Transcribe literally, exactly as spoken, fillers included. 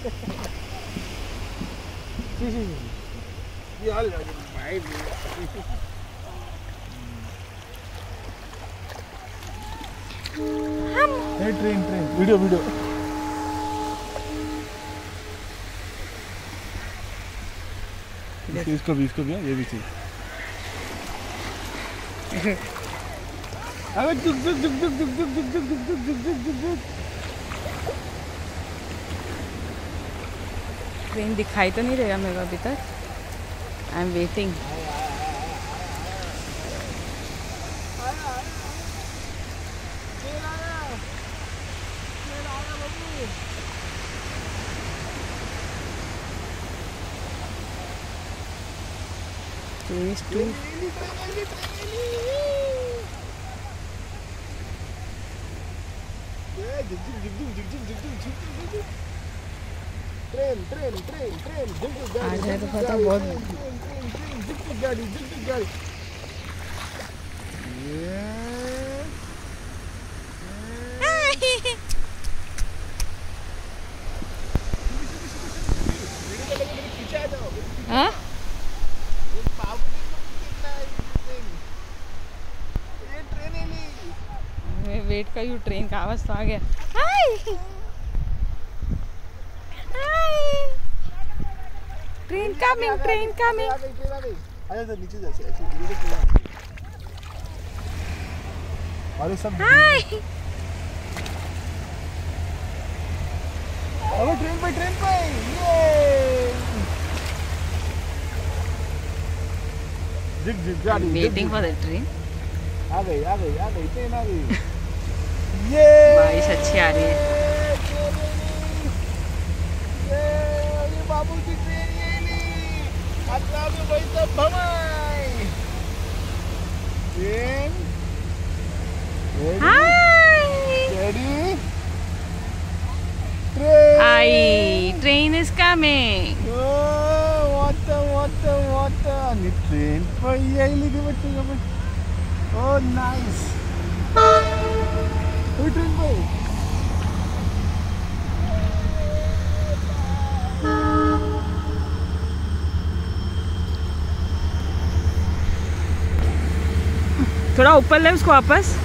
सी सी सी ये हाल भाई हम ट्रेन ट्रेन वीडियो वीडियो इसको भी इसको भी ये भी चाहिए। अबे जुग जुग जुग जुग जुग जुग जुग जुग जुग जुग जुग जुग जुग जुग। ट्रेन दिखाई तो नहीं रहेगा मेरे को अभी तक। I am waiting. Phase two. Train train train train आ जाए तो पता बहुत गाड़ी गाड़ी हाँ वेट का यू ट्रेन का आवाज तो आ गया। Hi hi train coming train coming. आजा नीचे जा ऐसे अरे सब हाय अबे ट्रेन पे ट्रेन पे ये जिग जिग गाड़ी वेटिंग फॉर द ट्रेन। आ गई आ गई आ गई ट्रेन आ गई। ये बारिश अच्छी आ रही है। ये ये बाबू की ट्रेन ये नहीं अच्छा भी भाई सब भमाई ट्रेन हाय रेडी ट्रेन आई train is coming. Water water water नी ट्रेन पर ये लिखे बच्चे का ओह नाइस ट्रेन पे थोड़ा ऊपर ले उसको वापस।